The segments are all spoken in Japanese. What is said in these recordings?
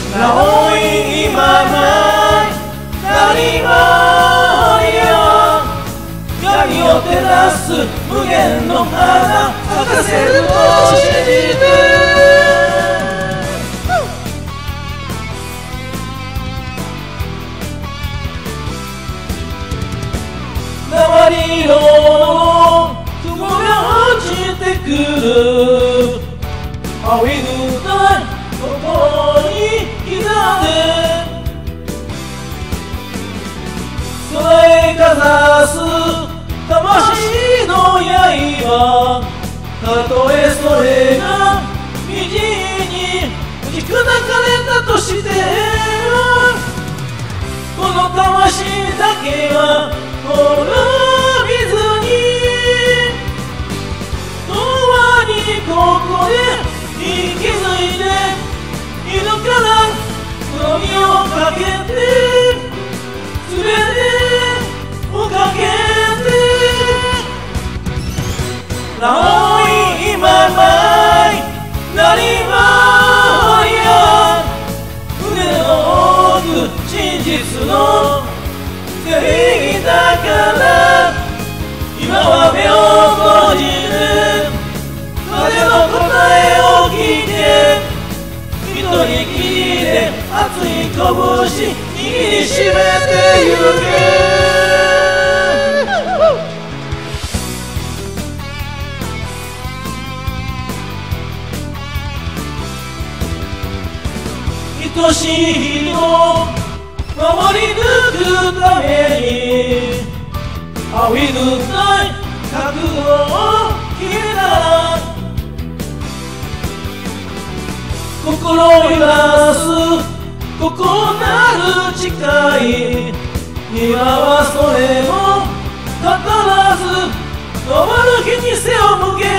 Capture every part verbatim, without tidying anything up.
青いまま何もよ闇を照らす無限の花咲かせると信じて鉛色の雲が落ちてくる青い歌い心に刻んで空へかざす魂の刃たとえそれが虹に打ち砕かれたとしてこの魂だけは滅びずに永遠にここで息づいているから黒みをかけて全てをかけて青いまま何もや胸の奥真実の正義だから今は目を閉じる風の答えを聞いて一人きりで熱い拳握りしめてゆけ愛しい人を守り抜くために青い塗ったい覚悟を決めたら心を揺らすここなる誓い今はそれも語らず終わる日に背を向け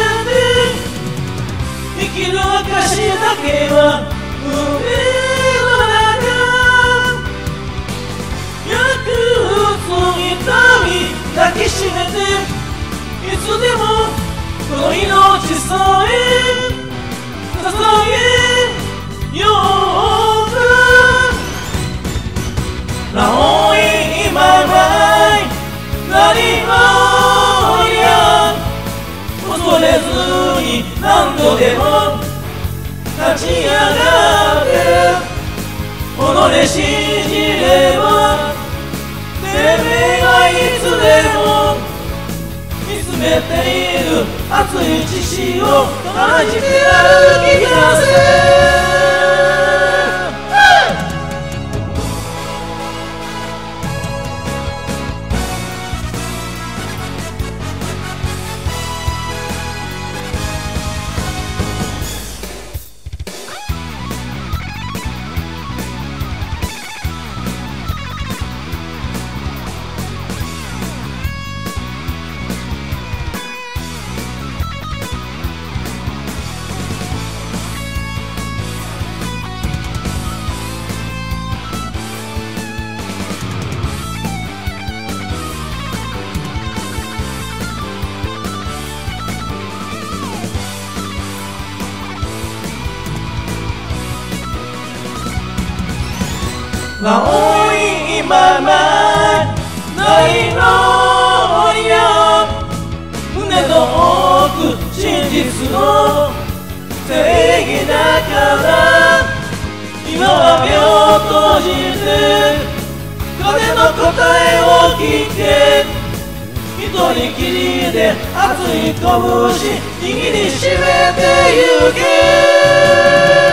て生きる証だけは胸の中約束に抱きしめていつでもこの命さえ捧げようか青いまま何もや恐れずに何度でも立ち上がって己信じれば生命がいつでも見つめている熱い血潮を感じて歩き出せ青いままないのや胸の奥真実の正義だから今は目を閉じて風の答えを聞いて一人きりで熱い拳握りしめてゆけ